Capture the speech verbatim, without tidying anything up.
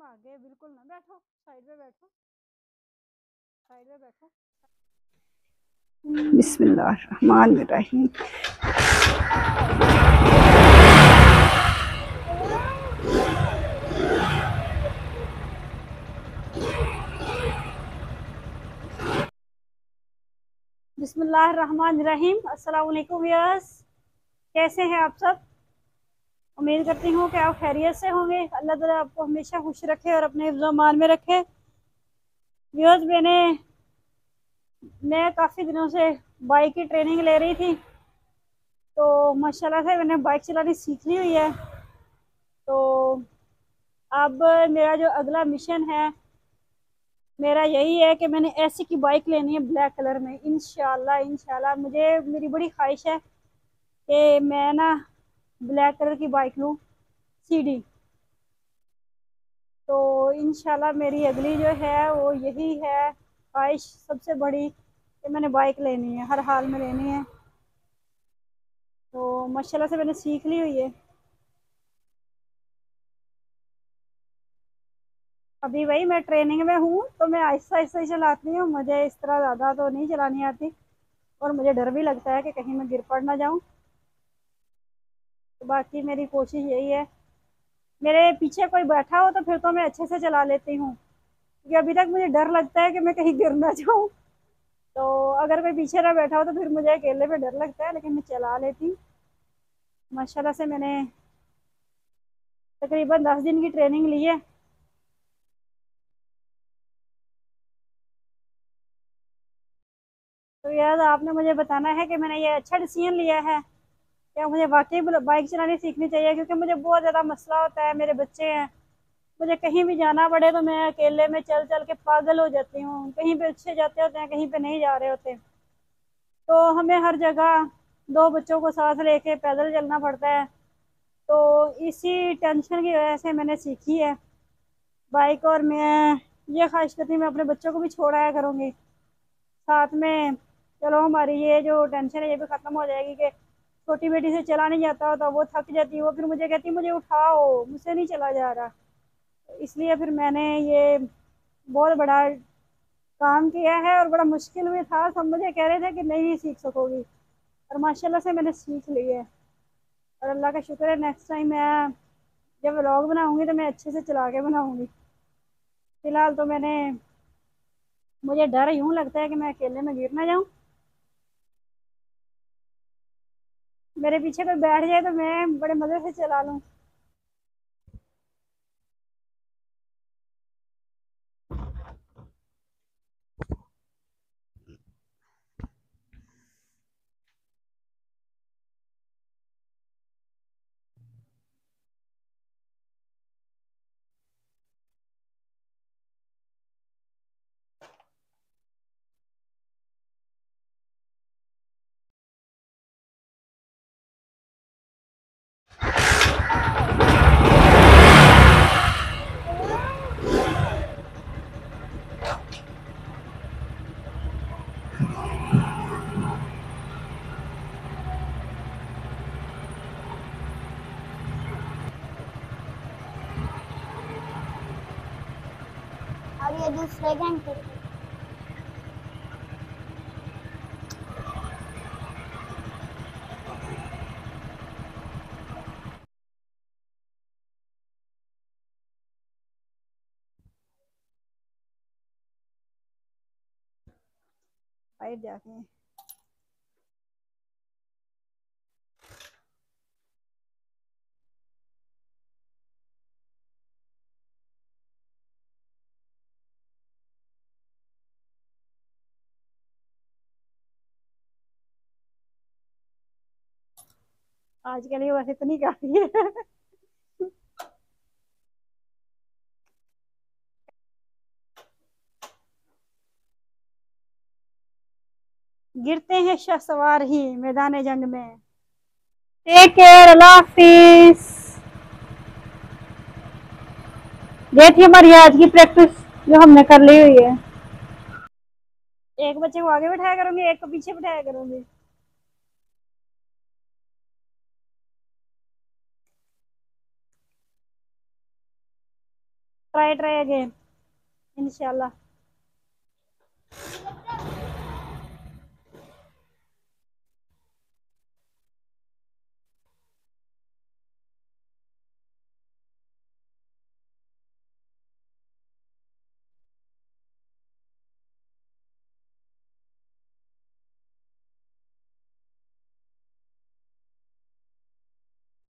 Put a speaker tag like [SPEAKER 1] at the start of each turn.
[SPEAKER 1] आगे बिल्कुल ना बैठो, साइड में बैठो, साइड में बैठो। बिस्मिल्लाहिर्रहमानिर्रहीम। बिस्मिल्लाहिर्रहमानिर्रहीम। अस्सलाम वालेकुम व्यूअर्स, कैसे हैं आप सब? उम्मीद करती हूँ कि आप खैरियत से होंगे। अल्लाह ताला आपको हमेशा खुश रखे और अपने हिफ्ज़-ओ-अमान में रखे। व्यूअर्स, मैंने मैं काफ़ी दिनों से बाइक की ट्रेनिंग ले रही थी, तो माशाल्लाह से मैंने बाइक चलानी सीख ली हुई है। तो अब मेरा जो अगला मिशन है, मेरा यही है कि मैंने ऐसी की बाइक लेनी है ब्लैक कलर में। इंशाल्लाह इंशाल्लाह मुझे मेरी बड़ी ख्वाहिश है कि मैं ना ब्लैक कलर की बाइक लूँ, सीडी। तो इंशाल्लाह मेरी अगली जो है वो यही है ख्वाहिश सबसे बड़ी, कि मैंने बाइक लेनी है, हर हाल में लेनी है। तो माशाल्लाह से मैंने सीख ली हुई है। अभी भाई मैं ट्रेनिंग में हूँ, तो मैं आहिस्ता आहिस्ता ही चलाती हूँ, मुझे इस तरह ज़्यादा तो नहीं चलानी आती। और मुझे डर भी लगता है कि कहीं मैं गिर पड़ ना जाऊँ। तो बाकी मेरी कोशिश यही है, मेरे पीछे कोई बैठा हो तो फिर तो मैं अच्छे से चला लेती हूँ, क्योंकि अभी तक मुझे डर लगता है कि मैं कहीं गिर ना जाऊँ। तो अगर कोई पीछे ना बैठा हो तो फिर मुझे अकेले में डर लगता है, लेकिन मैं चला लेती हूँ। माशाल्लाह से मैंने तकरीबन दस दिन की ट्रेनिंग ली है। तो यार आपने मुझे बताना है कि मैंने ये अच्छा डिसीजन लिया है, क्या मुझे वाकई बाइक चलानी सीखनी चाहिए? क्योंकि मुझे बहुत ज़्यादा मसला होता है, मेरे बच्चे हैं, मुझे कहीं भी जाना पड़े तो मैं अकेले में चल चल के पागल हो जाती हूँ। कहीं पे अच्छे जाते होते हैं, कहीं पे नहीं जा रहे होते, तो हमें हर जगह दो बच्चों को साथ लेके पैदल चलना पड़ता है। तो इसी टेंशन की वजह से मैंने सीखी है बाइक। और मैं ये ख्वाहिश करती हूँ मैं अपने बच्चों को भी छोड़ाया करूँगी साथ में। चलो हमारी ये जो टेंशन है ये भी ख़त्म हो जाएगी कि छोटी बेटी से चला नहीं जाता होता, वो थक जाती है, वो फिर मुझे कहती मुझे उठाओ, मुझसे नहीं चला जा रहा। तो इसलिए फिर मैंने ये बहुत बड़ा काम किया है, और बड़ा मुश्किल भी था। सब मुझे कह रहे थे कि नहीं सीख सकोगी, और माशाल्लाह से मैंने सीख ली है। और अल्लाह का शुक्र है, नेक्स्ट टाइम मैं जब व्लॉग बनाऊंगी तो मैं अच्छे से चला के बनाऊंगी। फिलहाल तो मैंने मुझे डर यूं लगता है कि मैं अकेले में गिर ना जाऊं, मेरे पीछे कोई बैठ जाए तो मैं बड़े मज़े से चला लूं।
[SPEAKER 2] और ये दूसरे घंटे
[SPEAKER 1] बाहर जाके आज के लिए बस इतनी काफ़ी है। गिरते हैं शहसवार ही मैदान जंग में। टेक केयर, अल्लाह हाफिज। ये थी हमारी आज की प्रैक्टिस जो हमने कर ली हुई है। एक बच्चे को आगे बिठाया करूंगी, एक को पीछे बिठाया करूंगी। ट्राई ट्राई अगेन इंशाल्लाह।